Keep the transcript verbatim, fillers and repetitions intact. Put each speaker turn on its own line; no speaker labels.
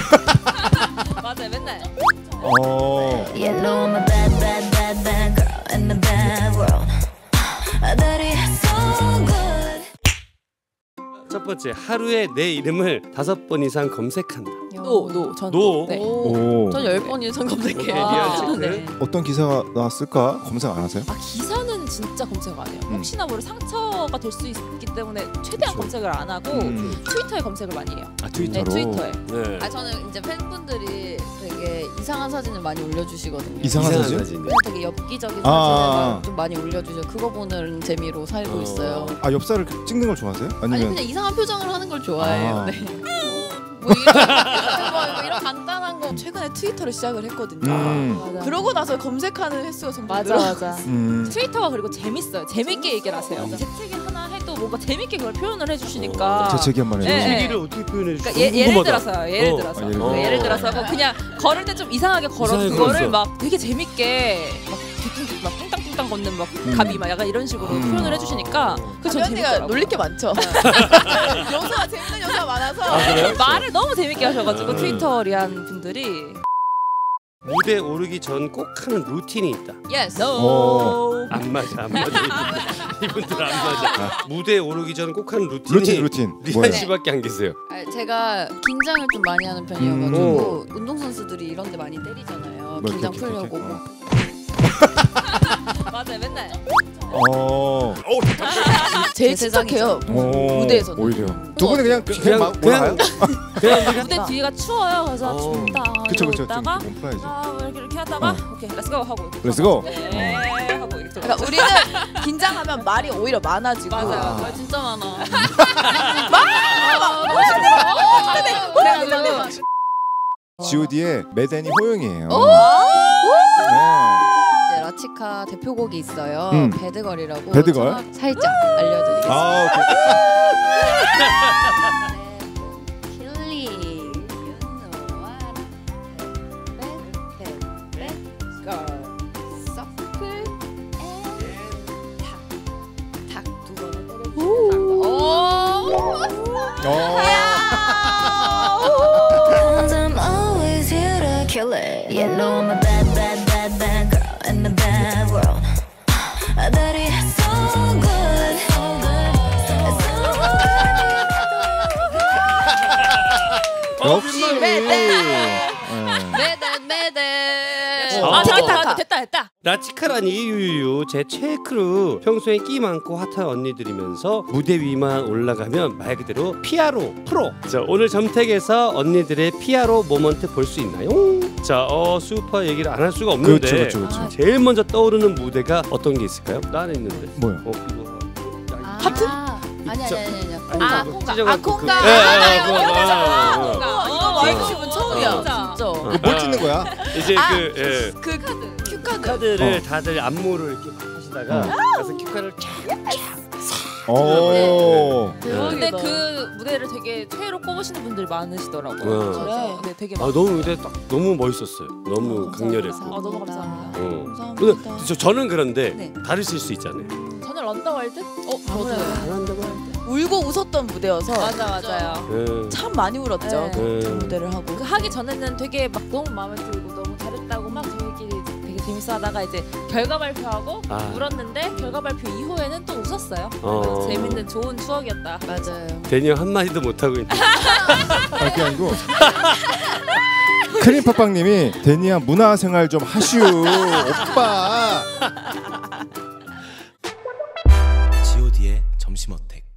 맞아요, 맨날.
어.
You know I'm a bad, bad, bad, bad girl in the bad world. That is so good.
첫 번째, 하루에 내 이름을 다섯 번 이상 검색한다.
노, 노, 전
노?
네.
오.
전 열 번 이상 검색해요.
오케이, 리얼 체크.
네.
어떤 기사가 나왔을까 검색 안 하세요?
아, 기사는 진짜 검색 안 해요.
음.
혹시나 모르 상처가 될 수 있기 때문에 최대한
그쵸.
검색을 안 하고
음.
트위터에 검색을 많이 해요.
아,
네,
트위터로?
트위터에.
네.
아 저는 이제 팬분들이 되게 이상한 사진을 많이 올려주시거든요.
이상한
이상한
사진?
사진.
그냥 되게 엽기적인
아,
사진을
아.
좀 많이 올려주셔. 그거 보는 재미로 살고
어.
있어요.
아 엽살을 찍는 걸 좋아하세요?
아니
아니면
그냥 이상한 표정을 하는 걸 좋아해요.
아.
네. 뭐 이런, 뭐, 뭐 이런 간단한 거.
최근에 트위터를 시작을 했거든요.
음.
맞아.
그러고 나서 검색하는 횟수가 점점
맞아,
늘어.
맞아.
음.
트위터가 그리고 재밌어요. 재밌게 얘기를 하세요. 재채기 하나 해도 뭔가 재밌게 그걸 표현을 해주시니까.
재채기 한 번
네,
해주세요.
네.
얘기를 어떻게 표현해 주실까?
그러니까 예, 예를 들어서요. 예를
어.
들어서.
아, 예를
네,
들어.
예를 들어서 뭐 그냥 걸을 때 좀 이상하게 걸어서
이상하게
그거를
걸었어.
막 되게 재밌게 막 뒤뚱 막 뚱땅뚱땅 걷는 막
음.
가비 막 약간 이런 식으로
음.
표현을 해주시니까 그전
언니가
재밌더라고요.
놀릴 게 많죠. 요소가 재밌는 요소가 많아서.
말을 너무 재밌게 하셔가지고
음.
트위터 리안 분들이
무대 오르기 전 꼭 하는 루틴이 있다.
예스.
오.
안 맞아, 안 맞아. 이분들 안 맞아. 무대 오르기 전 꼭 하는 루틴이
루틴 루틴
리안
뭐예요?
씨밖에 안 계세요.
아, 제가 긴장을 좀 많이 하는 편이어가지고 운동선수들이 이런데 많이 때리잖아요.
뭐
긴장
이렇게, 이렇게,
풀려고.
이렇게?
뭐.
맞아요, 맨날.
어.
제일
제
침착해요.
오.
무대에서는.
오히려 두 분은 그냥 그냥
그냥
막
그냥
몰아요?
그냥 우리가
무대 뒤가 추워요. 그래서
어.
춥다.
그쵸 그쵸 좀
이러다가
몸 풀어야지.
아 이렇게 이렇게 하다가
어.
오케이 렛츠고 하고
렛츠고.
네 하고 이렇게
그러니까 우리는 긴장하면 말이 오히려 많아지고.
맞아요.
아, 진짜 많아.
그래가지고
지오디의 메데니 호용이에요.
오!
네.
이제 라치카 대표곡이 있어요.
음.
배드걸이라고.
배드걸?
저는 살짝 알려드리겠습니다.
아 오케이.
킬리, you know what? Bad, bad, bad girl. 서클 and 탁, 탁 두 번을 때려주세요.
어.
And I'm always here to kill it. You know I'm a bad, bad, bad, bad girl in the bad world. That is so good. So good. So
역시 네.
매달 매달.
어.
아 됐다
어.
됐다 됐다 됐다.
라치카라니 유유유 제 최애 크루. 평소에 끼 많고 핫한 언니들이면서 무대 위만 올라가면 말 그대로 피아로 프로. 자 오늘 점택에서 언니들의 피아로 모먼트 볼 수 있나요? 자 어 슈퍼 얘기를 안 할 수가 없는데
그렇죠 그렇죠 그렇죠.
제일 먼저 떠오르는 무대가 어떤 게 있을까요? 나는 있는데.
뭐요?
어 이거.
아,
하트?
아니 아니 아니 아니.
아
콩가.
콩가.
찢어갖고
아, 콩가.
그- 예, 예,
아,
그거,
이거
아,
아,
아,
콩가.
아.
이거
어,
와이프
어,
분
어,
처음이야.
진짜.
뭘 찍는 거야?
이제
아.
그 예.
그 큐 카드.
카드를
어.
다들 안무를 이렇게 막 하시다가
어.
가서 큐카를 쫙
오.
근데 그 무대를 되게 최애로 꼽으시는 분들이 많으시더라고요.
어.
그래. 네, 되게
아
많.
너무 근데 딱 너무 멋있었어요. 너무 강렬했고.
아 너무 감사합니다.
어.
감사합니다.
근데 저, 저는 그런데
네.
다르실 수 있잖아요.
저는 런더월드? 어
아무래도
안 한다고 하는데.
울고 웃었던 무대여서
맞아 맞아요.
네.
참 많이 울었죠.
네.
그
네.
무대를 하고.
그 하기 전에는 되게 막 너무 마음에 들고 너무 잘했다고 막 저희끼리 되게 재밌어하다가 이제 결과 발표하고
아.
울었는데 결과 발표 이후에는 또 웃었어요.
어.
그래서 재밌는 좋은 추억이었다.
맞아요.
데니 형 한마디도 못하고 있는데.
아, 그게 아니고 크림팟빵님이 데니야 문화생활 좀 하슈 오빠.
지오디의 점심어택.